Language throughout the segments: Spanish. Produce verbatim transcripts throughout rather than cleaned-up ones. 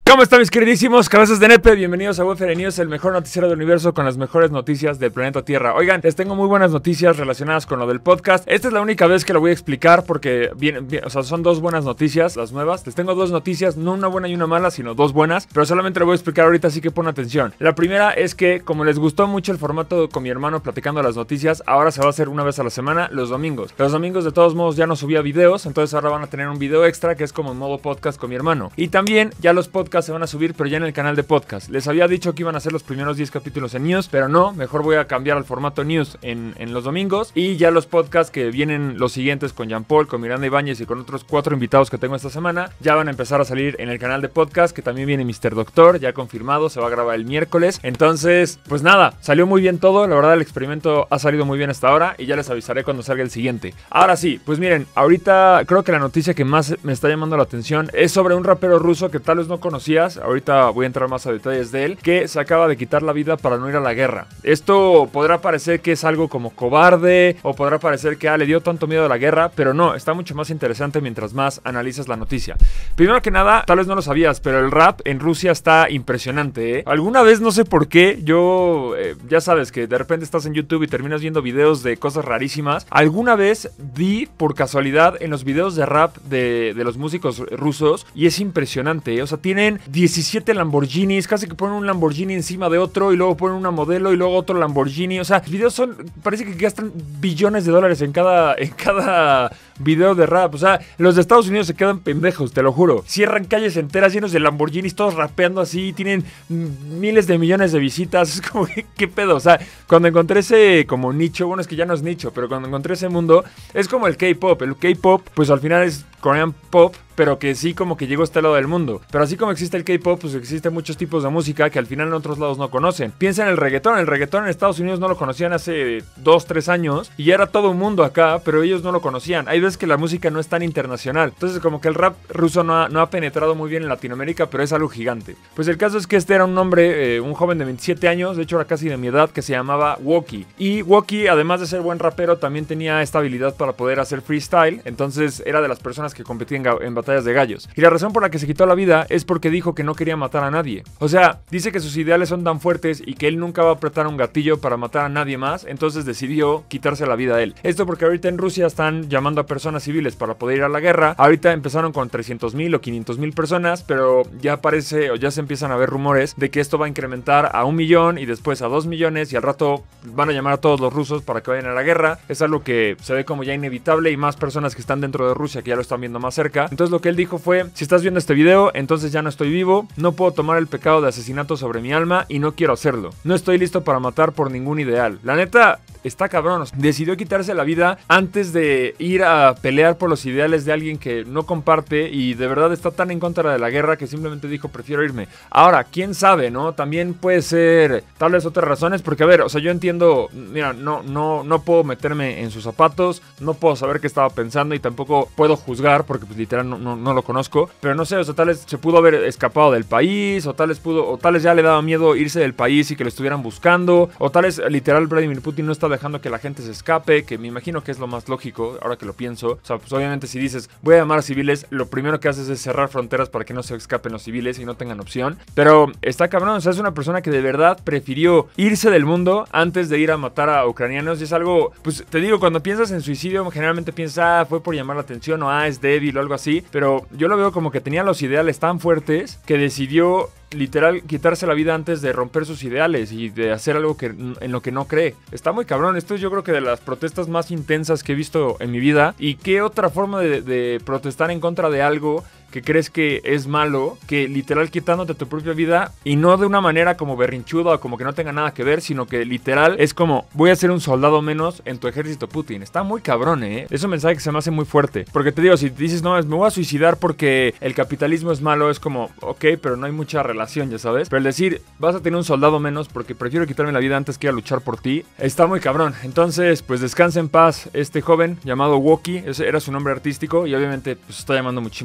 ¿Cómo están mis queridísimos cabezas de nepe? Bienvenidos a U F R News, el mejor noticiero del universo con las mejores noticias del planeta Tierra. Oigan, les tengo muy buenas noticias relacionadas con lo del podcast. Esta es la única vez que lo voy a explicar porque bien, bien, o sea, son dos buenas noticias, las nuevas. Les tengo dos noticias, no una buena y una mala, sino dos buenas, pero solamente lo voy a explicar ahorita, así que pon atención. La primera es que, como les gustó mucho el formato con mi hermano platicando las noticias, ahora se va a hacer una vez a la semana, los domingos. Los domingos de todos modos ya no subía videos, entonces ahora van a tener un video extra que es como en modo podcast con mi hermano. Y también ya los podcasts se van a subir, pero ya en el canal de podcast. Les había dicho que iban a hacer los primeros diez capítulos en News, pero no, mejor voy a cambiar al formato News en, en los domingos. Y ya los podcasts que vienen los siguientes con Jean Paul, con Miranda Ibáñez y con otros cuatro invitados que tengo esta semana, ya van a empezar a salir en el canal de podcast, que también viene mister Doctor, ya confirmado, se va a grabar el miércoles. Entonces, pues nada, salió muy bien todo, la verdad el experimento ha salido muy bien hasta ahora y ya les avisaré cuando salga el siguiente. Ahora sí, pues miren, ahorita creo que la noticia que más me está llamando la atención es sobre un rapero ruso que tal vez no conocías, ahorita voy a entrar más a detalles de él, que se acaba de quitar la vida para no ir a la guerra. Esto podrá parecer que es algo como cobarde, o podrá parecer que ah, le dio tanto miedo a la guerra, pero no, está mucho más interesante mientras más analizas la noticia. Primero que nada, tal vez no lo sabías, pero el rap en Rusia está impresionante, ¿eh? Alguna vez, no sé por qué, yo, eh, ya sabes que de repente estás en YouTube y terminas viendo videos de cosas rarísimas. Alguna vez vi por casualidad en los videos de rap de, de los músicos rusos, y es impresionante, ¿eh? O sea, tienen diecisiete Lamborghinis, casi que ponen un Lamborghini encima de otro y luego ponen una modelo y luego otro Lamborghini. O sea, los videos son, parece que gastan billones de dólares en cada, en cada video de rap. O sea, los de Estados Unidos se quedan pendejos, te lo juro. Cierran calles enteras llenos de Lamborghinis, todos rapeando así, tienen miles de millones de visitas. Es como, ¿qué, qué pedo? O sea, cuando encontré ese como nicho, bueno, es que ya no es nicho, pero cuando encontré ese mundo, es como el K-pop. El K-pop, pues al final es Korean Pop, pero que sí como que llegó a este lado del mundo. Pero así como existe el K-pop, pues existen muchos tipos de música que al final en otros lados no conocen. Piensa en el reggaetón. El reggaetón en Estados Unidos no lo conocían hace dos, tres años y ya era todo un mundo acá, pero ellos no lo conocían. Hay veces que la música no es tan internacional. Entonces como que el rap ruso no ha, no ha penetrado muy bien en Latinoamérica, pero es algo gigante. Pues el caso es que este era un hombre, eh, un joven de veintisiete años, de hecho era casi de mi edad, que se llamaba Wookie. Y Wookie, además de ser buen rapero, también tenía esta habilidad para poder hacer freestyle. Entonces era de las personas que competían en batallas de gallos. Y la razón por la que se quitó la vida es porque dijo que no quería matar a nadie. O sea, dice que sus ideales son tan fuertes y que él nunca va a apretar un gatillo para matar a nadie más, entonces decidió quitarse la vida a él. Esto porque ahorita en Rusia están llamando a personas civiles para poder ir a la guerra. Ahorita empezaron con trescientos mil o quinientos mil personas, pero ya parece o ya se empiezan a ver rumores de que esto va a incrementar a un millón y después a dos millones y al rato van a llamar a todos los rusos para que vayan a la guerra. Es algo que se ve como ya inevitable y más personas que están dentro de Rusia que ya lo están viendo más cerca. Entonces lo que él dijo fue: si estás viendo este video, entonces ya no estoy vivo, no puedo tomar el pecado de asesinato sobre mi alma y no quiero hacerlo. No estoy listo para matar por ningún ideal. La neta, está cabrón. Decidió quitarse la vida antes de ir a pelear por los ideales de alguien que no comparte y de verdad está tan en contra de la guerra que simplemente dijo: prefiero irme. Ahora, quién sabe, ¿no? También puede ser tal vez otras razones, porque a ver, o sea, yo entiendo, mira, no, no, no puedo meterme en sus zapatos, no puedo saber qué estaba pensando y tampoco puedo juzgar porque pues literal no, no, no lo conozco, pero no sé, o sea, tal vez se pudo haber escapado del país, o tal vez pudo, o tal vez ya le daba miedo irse del país y que lo estuvieran buscando, o tal vez literal Vladimir Putin no está dejando que la gente se escape, que me imagino que es lo más lógico, ahora que lo pienso. O sea, pues obviamente si dices, voy a llamar a civiles, lo primero que haces es cerrar fronteras para que no se escapen los civiles y no tengan opción, pero está cabrón, o sea, es una persona que de verdad prefirió irse del mundo antes de ir a matar a ucranianos y es algo, pues te digo, cuando piensas en suicidio, generalmente piensas, ah, fue por llamar la atención o ah, es débil o algo así, pero yo lo veo como que tenía los ideales tan fuertes que decidió literal quitarse la vida antes de romper sus ideales y de hacer algo que, en lo que no cree. Está muy cabrón. Esto es, yo creo que de las protestas más intensas que he visto en mi vida. ¿Y qué otra forma de, de protestar en contra de algo que crees que es malo, que literal quitándote tu propia vida, y no de una manera como berrinchuda o como que no tenga nada que ver, sino que literal es como, voy a ser un soldado menos en tu ejército, Putin? Está muy cabrón, ¿eh? Es un mensaje que se me hace muy fuerte, porque te digo, si dices, no, me voy a suicidar porque el capitalismo es malo, es como, ok, pero no hay mucha relación, ya sabes, pero el decir, vas a tener un soldado menos porque prefiero quitarme la vida antes que ir a luchar por ti, está muy cabrón. Entonces, pues descansa en paz este joven llamado Wookie, ese era su nombre artístico y obviamente pues está llamando muchísimo la atención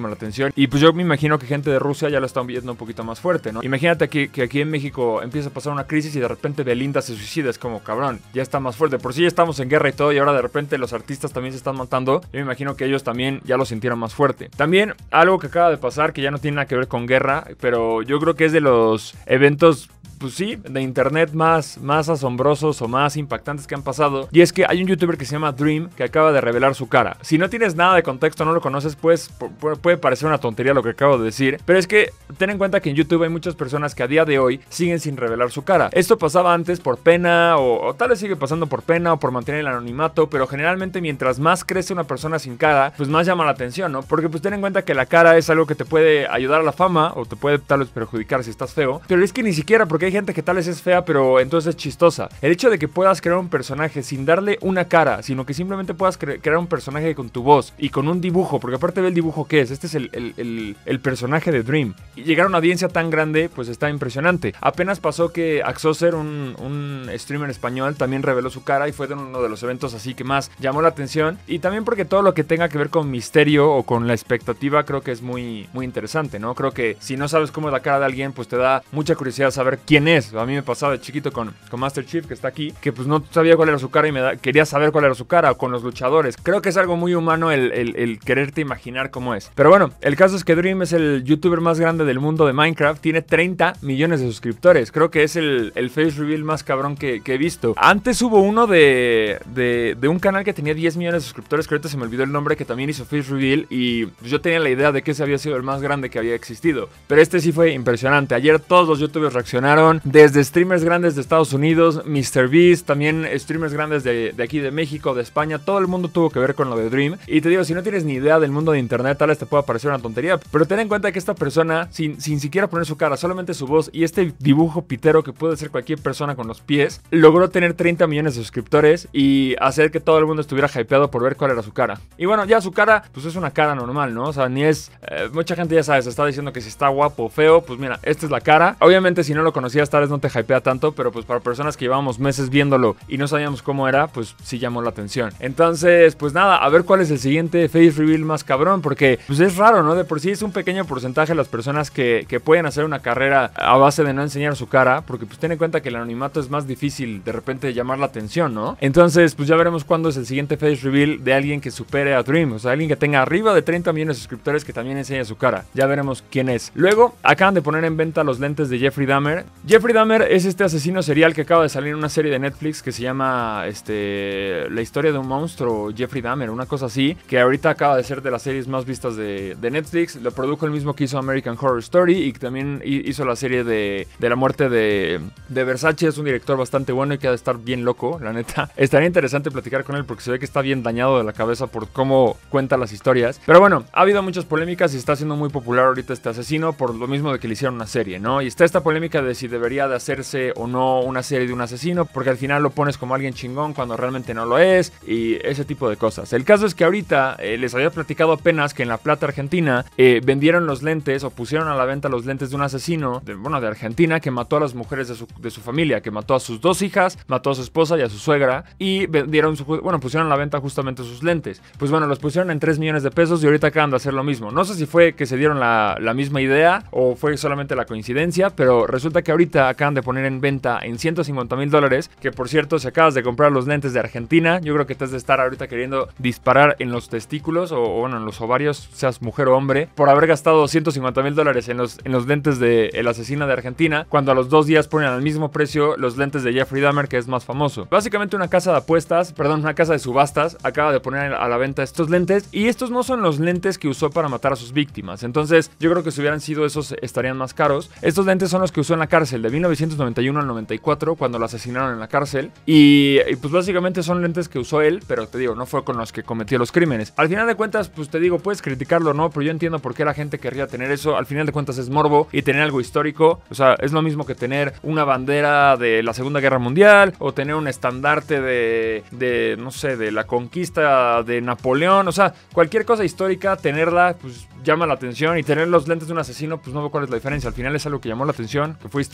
atención. Y pues yo me imagino que gente de Rusia ya lo están viendo un poquito más fuerte, ¿no? Imagínate que, que aquí en México empieza a pasar una crisis y de repente Belinda se suicida. Es como, cabrón, ya está más fuerte. Por si ya estamos en guerra y todo, y ahora de repente los artistas también se están matando. Yo me imagino que ellos también ya lo sintieron más fuerte. También algo que acaba de pasar, que ya no tiene nada que ver con guerra, pero yo creo que es de los eventos, pues sí, de internet más, más asombrosos o más impactantes que han pasado. Y es que hay un youtuber que se llama Dream que acaba de revelar su cara. Si no tienes nada de contexto, no lo conoces, pues puede parecer una tontería lo que acabo de decir. Pero es que ten en cuenta que en YouTube hay muchas personas que a día de hoy siguen sin revelar su cara. Esto pasaba antes por pena o, o tal vez sigue pasando por pena o por mantener el anonimato. Pero generalmente mientras más crece una persona sin cara, pues más llama la atención, ¿no? Porque pues ten en cuenta que la cara es algo que te puede ayudar a la fama o te puede tal vez perjudicar si estás feo. Pero es que ni siquiera, porque hay gente que tal vez es fea, pero entonces es chistosa. El hecho de que puedas crear un personaje sin darle una cara, sino que simplemente puedas cre crear un personaje con tu voz y con un dibujo, porque aparte ve el dibujo que es, este es el, el, el, el personaje de Dream. Y llegar a una audiencia tan grande, pues está impresionante. Apenas pasó que Axoser, un, un streamer español, también reveló su cara y fue de uno de los eventos así que más llamó la atención. Y también porque todo lo que tenga que ver con misterio o con la expectativa, creo que es muy, muy interesante, ¿no? Creo que si no sabes cómo es la cara de alguien, pues te da mucha curiosidad saber quién es. A mí me pasaba de chiquito con, con Master Chief, que está aquí, que pues no sabía cuál era su cara y me da, quería saber cuál era su cara, o con los luchadores. Creo que es algo muy humano el, el, el quererte imaginar cómo es. Pero bueno, el caso es que Dream es el youtuber más grande del mundo de Minecraft. Tiene treinta millones de suscriptores. Creo que es el, el face reveal más cabrón que, que he visto. Antes hubo uno de, de, de un canal que tenía diez millones de suscriptores, que ahorita se me olvidó el nombre, que también hizo face reveal. Y yo tenía la idea de que ese había sido el más grande que había existido. Pero este sí fue impresionante. Ayer todos los youtubers reaccionaron. Desde streamers grandes de Estados Unidos, MrBeast, también streamers grandes de, de aquí de México, de España, todo el mundo tuvo que ver con lo de Dream. Y te digo, si no tienes ni idea del mundo de internet, tal vez te pueda parecer una tontería, pero ten en cuenta que esta persona, sin, sin siquiera poner su cara, solamente su voz y este dibujo pitero que puede ser cualquier persona con los pies, logró tener treinta millones de suscriptores y hacer que todo el mundo estuviera hypeado por ver cuál era su cara. Y bueno, ya su cara, pues es una cara normal, ¿no? O sea, ni es... Eh, mucha gente ya sabes, está diciendo que si está guapo o feo, pues mira, esta es la cara. Obviamente si no lo conocías, tal vez no te hypea tanto, pero pues para personas que llevábamos meses viéndolo y no sabíamos cómo era, pues sí llamó la atención. Entonces, pues nada, a ver cuál es el siguiente face reveal más cabrón, porque pues es raro, ¿no? De por sí es un pequeño porcentaje de las personas que, que pueden hacer una carrera a base de no enseñar su cara, porque pues ten en cuenta que el anonimato es más difícil de repente llamar la atención, ¿no? Entonces, pues ya veremos cuándo es el siguiente face reveal de alguien que supere a Dream, o sea, alguien que tenga arriba de treinta millones de suscriptores que también enseñe su cara. Ya veremos quién es. Luego, acaban de poner en venta los lentes de Jeffrey Dahmer. Jeffrey Dahmer es este asesino serial que acaba de salir en una serie de Netflix que se llama este, La historia de un monstruo, Jeffrey Dahmer, una cosa así, que ahorita acaba de ser de las series más vistas de, de Netflix. Lo produjo el mismo que hizo American Horror Story y que también hizo la serie de, de la muerte de, de Versace. Es un director bastante bueno y que ha de estar bien loco, la neta. Estaría interesante platicar con él porque se ve que está bien dañado de la cabeza por cómo cuenta las historias. Pero bueno, ha habido muchas polémicas y está siendo muy popular ahorita este asesino por lo mismo de que le hicieron una serie, ¿no? Y está esta polémica de si debería de hacerse o no una serie de un asesino, porque al final lo pones como alguien chingón cuando realmente no lo es y ese tipo de cosas. El caso es que ahorita eh, les había platicado apenas que en La Plata, Argentina, eh, vendieron los lentes o pusieron a la venta los lentes de un asesino, de, bueno, de Argentina, que mató a las mujeres de su, de su familia, que mató a sus dos hijas, mató a su esposa y a su suegra y vendieron su, bueno, pusieron a la venta justamente sus lentes. Pues bueno, los pusieron en tres millones de pesos y ahorita acaban de hacer lo mismo. No sé si fue que se dieron la, la misma idea o fue solamente la coincidencia, pero resulta que ahorita acaban de poner en venta en ciento cincuenta mil dólares, que por cierto, si acabas de comprar los lentes de Argentina, yo creo que te has de estar ahorita queriendo disparar en los testículos o, o bueno, en los ovarios, seas mujer o hombre, por haber gastado ciento cincuenta mil dólares en los, en los lentes de El Asesino de Argentina, cuando a los dos días ponen al mismo precio los lentes de Jeffrey Dahmer, que es más famoso. Básicamente una casa de apuestas, perdón, una casa de subastas, acaba de poner a la venta estos lentes, y estos no son los lentes que usó para matar a sus víctimas. Entonces, yo creo que si hubieran sido esos, estarían más caros. Estos lentes son los que usó en la cárcel, de mil novecientos noventa y uno al noventa y cuatro, cuando lo asesinaron en la cárcel. Y, y pues básicamente son lentes que usó él, pero te digo, no fue con los que cometió los crímenes. Al final de cuentas, pues te digo, puedes criticarlo, ¿no? Pero yo entiendo por qué la gente querría tener eso. Al final de cuentas es morbo y tener algo histórico. O sea, es lo mismo que tener una bandera de la Segunda Guerra Mundial o tener un estandarte de, de no sé, de la conquista de Napoleón. O sea, cualquier cosa histórica, tenerla, pues llama la atención. Y tener los lentes de un asesino, pues no veo cuál es la diferencia. Al final es algo que llamó la atención, que fue histórico.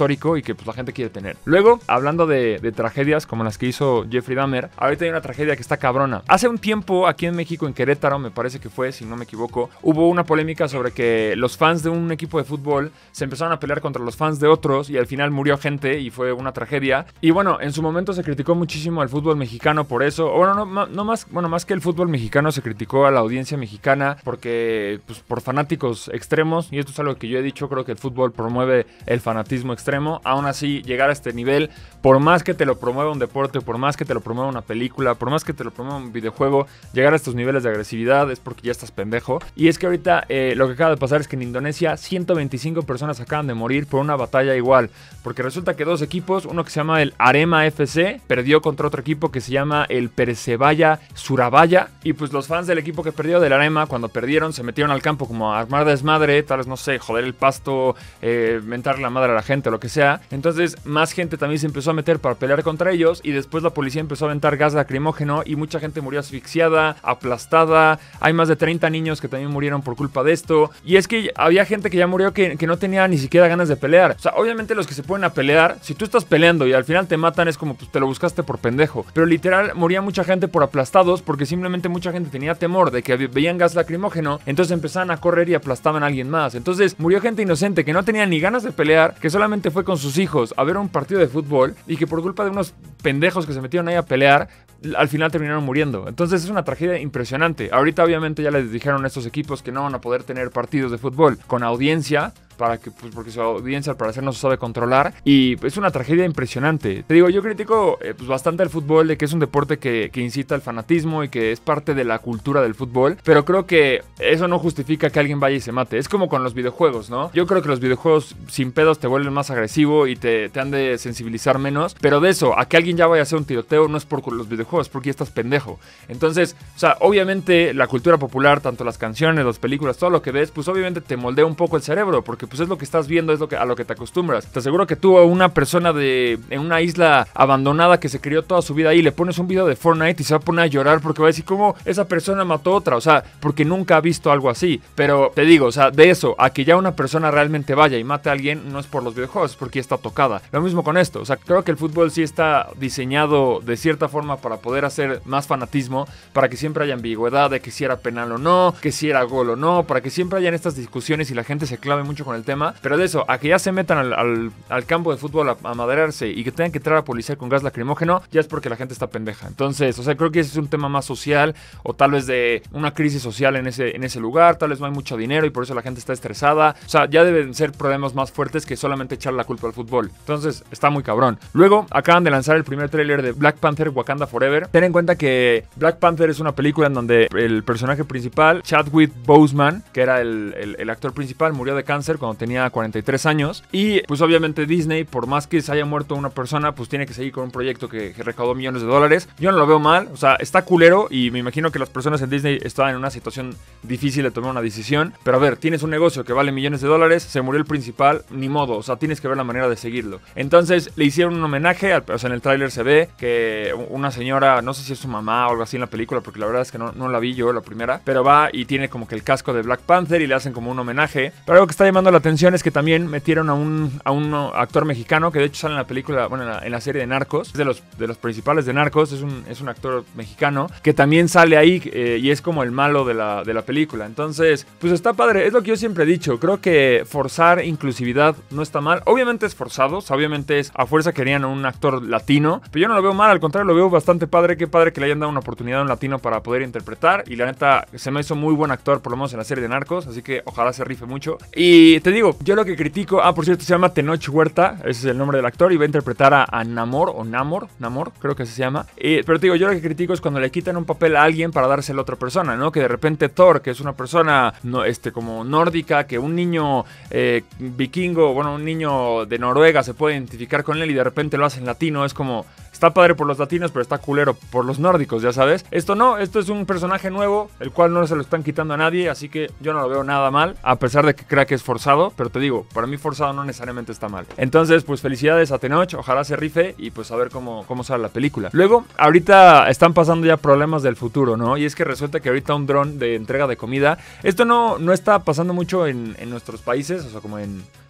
histórico y que pues la gente quiere tener. Luego, hablando de, de tragedias como las que hizo Jeffrey Dahmer, ahorita hay una tragedia que está cabrona. Hace un tiempo aquí en México, en Querétaro, me parece que fue, si no me equivoco, hubo una polémica sobre que los fans de un equipo de fútbol se empezaron a pelear contra los fans de otros y al final murió gente y fue una tragedia. Y bueno, en su momento se criticó muchísimo al fútbol mexicano por eso. O bueno, no, no más, bueno, más que el fútbol mexicano, se criticó a la audiencia mexicana porque, pues, por fanáticos extremos, y esto es algo que yo he dicho, creo que el fútbol promueve el fanatismo extremo. Aún así, llegar a este nivel, por más que te lo promueva un deporte, por más que te lo promueva una película, por más que te lo promueva un videojuego, llegar a estos niveles de agresividad es porque ya estás pendejo. Y es que ahorita eh, lo que acaba de pasar es que en Indonesia ciento veinticinco personas acaban de morir por una batalla igual, porque resulta que dos equipos, uno que se llama el Arema F C, perdió contra otro equipo que se llama el Persebaya Surabaya, y pues los fans del equipo que perdió, del Arema, cuando perdieron se metieron al campo como a armar desmadre, tal vez, no sé, joder el pasto, eh, mentar la madre a la gente, lo que sea. Entonces más gente también se empezó a meter para pelear contra ellos y después la policía empezó a aventar gas lacrimógeno y mucha gente murió asfixiada, aplastada. Hay más de treinta niños que también murieron por culpa de esto. Y es que había gente que ya murió que, que no tenía ni siquiera ganas de pelear. O sea, obviamente los que se ponen a pelear, si tú estás peleando y al final te matan, es como pues te lo buscaste por pendejo. Pero literal moría mucha gente por aplastados porque simplemente mucha gente tenía temor de que veían gas lacrimógeno, entonces empezaban a correr y aplastaban a alguien más. Entonces murió gente inocente que no tenía ni ganas de pelear, que solamente fue con sus hijos a ver un partido de fútbol y que por culpa de unos pendejos que se metieron ahí a pelear, al final terminaron muriendo. Entonces es una tragedia impresionante. Ahorita obviamente ya les dijeron a estos equipos que no van a poder tener partidos de fútbol con audiencia, para que, pues, porque su audiencia al parecer no se sabe controlar, y es una tragedia impresionante. Te digo, yo critico eh, pues, bastante el fútbol, de que es un deporte que, que incita al fanatismo y que es parte de la cultura del fútbol, pero creo que eso no justifica que alguien vaya y se mate. Es como con los videojuegos, ¿no? Yo creo que los videojuegos sin pedos te vuelven más agresivo y te, te han de sensibilizar menos, pero de eso, a que alguien ya vaya a hacer un tiroteo, no es por los videojuegos, porque ya estás pendejo. Entonces, o sea, obviamente la cultura popular, tanto las canciones, las películas, todo lo que ves, pues obviamente te moldea un poco el cerebro, porque pues es lo que estás viendo, es lo que, a lo que te acostumbras. Te aseguro que tú a una persona de en una isla abandonada que se crió toda su vida ahí, le pones un video de Fortnite y se va a poner a llorar porque va a decir cómo esa persona mató a otra, o sea, porque nunca ha visto algo así. Pero te digo, o sea, de eso a que ya una persona realmente vaya y mate a alguien, no es por los videojuegos, es porque ya está tocada. Lo mismo con esto, o sea, creo que el fútbol sí está diseñado de cierta forma para poder hacer más fanatismo, para que siempre haya ambigüedad de que si era penal o no, que si era gol o no, para que siempre hayan estas discusiones y la gente se clave mucho con el tema. Pero de eso, a que ya se metan al, al, al campo de fútbol a, a maderarse y que tengan que entrar a policía con gas lacrimógeno, ya es porque la gente está pendeja. Entonces, o sea, creo que ese es un tema más social, o tal vez de una crisis social en ese, en ese lugar, tal vez no hay mucho dinero y por eso la gente está estresada. O sea, ya deben ser problemas más fuertes que solamente echar la culpa al fútbol. Entonces, está muy cabrón. Luego, acaban de lanzar el primer tráiler de Black Panther Wakanda Forever. Ten en cuenta que Black Panther es una película en donde el personaje principal, Chadwick Boseman, que era el, el, el actor principal, murió de cáncer cuando tenía cuarenta y tres años. Y pues obviamente Disney, por más que se haya muerto una persona, pues tiene que seguir con un proyecto que, que recaudó millones de dólares. Yo no lo veo mal, o sea, está culero y me imagino que las personas en Disney estaban en una situación difícil de tomar una decisión. Pero a ver, tienes un negocio que vale millones de dólares, se murió el principal, ni modo, o sea, tienes que ver la manera de seguirlo. Entonces le hicieron un homenaje, al, o sea, en el tráiler se ve que una señora, no sé si es su mamá o algo así en la película, porque la verdad es que no, no la vi yo la primera, pero va y tiene como que el casco de Black Panther y le hacen como un homenaje. Pero algo que está llamando la atención es que también metieron a un, a un actor mexicano que de hecho sale en la película, bueno, en la, en la serie de Narcos, es de los, de los principales de Narcos, es un, es un actor mexicano que también sale ahí eh, y es como el malo de la, de la película. Entonces, pues está padre, es lo que yo siempre he dicho, creo que forzar inclusividad no está mal, obviamente es forzado, o sea, obviamente es a fuerza querían a un actor latino, pero yo no lo veo mal, al contrario, lo veo bastante padre, qué padre que le hayan dado una oportunidad a un latino para poder interpretar, y la neta se me hizo muy buen actor, por lo menos en la serie de Narcos, así que ojalá se rife mucho. Y te digo, yo lo que critico, ah, por cierto, se llama Tenoch Huerta, ese es el nombre del actor, y va a interpretar a, a Namor, o Namor, Namor, creo que así se llama. Y, pero te digo, yo lo que critico es cuando le quitan un papel a alguien para dárselo a otra persona, ¿no? Que de repente Thor, que es una persona, no, este, como nórdica, que un niño eh, vikingo, bueno, un niño de Noruega se puede identificar con él y de repente lo hacen latino, es como... Está padre por los latinos, pero está culero por los nórdicos, ya sabes. Esto no, esto es un personaje nuevo, el cual no se lo están quitando a nadie, así que yo no lo veo nada mal, a pesar de que crea que es forzado, pero te digo, para mí forzado no necesariamente está mal. Entonces, pues felicidades a Tenoch, ojalá se rife y pues a ver cómo, cómo sale la película. Luego, ahorita están pasando ya problemas del futuro, ¿no? Y es que resulta que ahorita un dron de entrega de comida, esto no, no está pasando mucho en, en nuestros países, o sea, como en...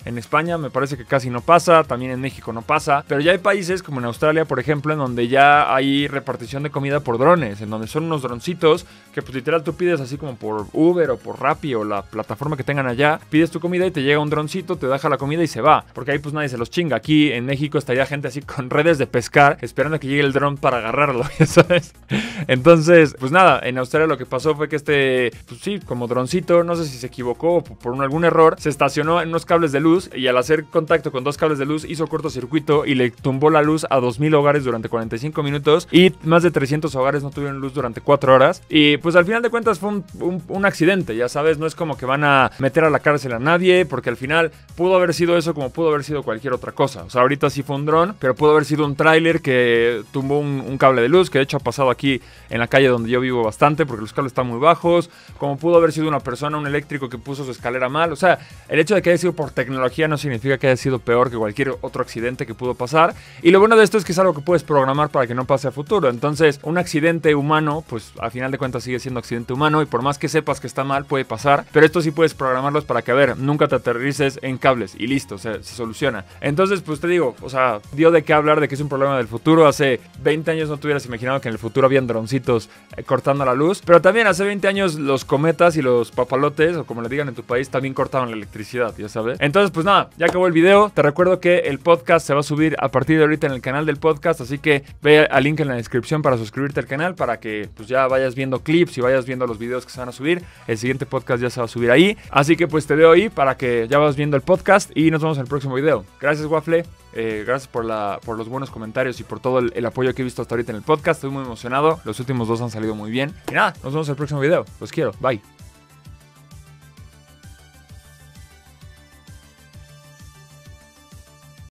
En España me parece que casi no pasa, también en México no pasa, pero ya hay países como en Australia, por ejemplo, en donde ya hay repartición de comida por drones, en donde son unos droncitos que pues literal tú pides así como por Uber o por Rappi o la plataforma que tengan allá, pides tu comida y te llega un droncito, te deja la comida y se va, porque ahí pues nadie se los chinga. Aquí en México estaría gente así con redes de pescar esperando a que llegue el dron para agarrarlo, ya sabes. Entonces, pues nada, en Australia lo que pasó fue que este, pues sí, como droncito, no sé si se equivocó o por un, algún error, se estacionó en unos cables de luz y al hacer contacto con dos cables de luz hizo cortocircuito y le tumbó la luz a dos mil hogares durante cuarenta y cinco minutos y más de trescientos hogares no tuvieron luz durante cuatro horas. Y pues al final de cuentas fue un, un, un accidente, ya sabes, no es como que van a meter a la cárcel a nadie, porque al final pudo haber sido eso como pudo haber sido cualquier otra cosa. O sea, ahorita sí fue un dron, pero pudo haber sido un tráiler que tumbó un, un cable de luz, que de hecho ha pasado aquí en la calle donde yo vivo bastante, porque los cables están muy bajos, como pudo haber sido una persona, un eléctrico que puso su escalera mal. O sea, el hecho de que haya sido por tecnología no significa que haya sido peor que cualquier otro accidente que pudo pasar. Y lo bueno de esto es que es algo que puedes programar para que no pase a futuro. Entonces, un accidente humano, pues a final de cuentas sigue siendo accidente humano y por más que sepas que está mal, puede pasar. Pero esto sí puedes programarlos para que, a ver, nunca te aterrices en cables y listo, o sea, se soluciona. Entonces, pues te digo, o sea, dio de qué hablar de que es un problema del futuro. Hace veinte años no te hubieras imaginado que en el futuro habían droncitos eh, cortando la luz. Pero también hace veinte años los cometas y los papalotes, o como le digan en tu país, también cortaban la electricidad, ya sabes. Entonces, pues nada, ya acabó el video. Te recuerdo que el podcast se va a subir a partir de ahorita en el canal del podcast, así que ve al link en la descripción para suscribirte al canal, para que pues ya vayas viendo clips y vayas viendo los videos que se van a subir. El siguiente podcast ya se va a subir ahí, así que pues te veo ahí para que ya vas viendo el podcast y nos vemos en el próximo video. Gracias, Waffle. Eh, gracias por, la, por los buenos comentarios y por todo el, el apoyo que he visto hasta ahorita en el podcast. Estoy muy emocionado. Los últimos dos han salido muy bien. Y nada, nos vemos en el próximo video. Los quiero. Bye.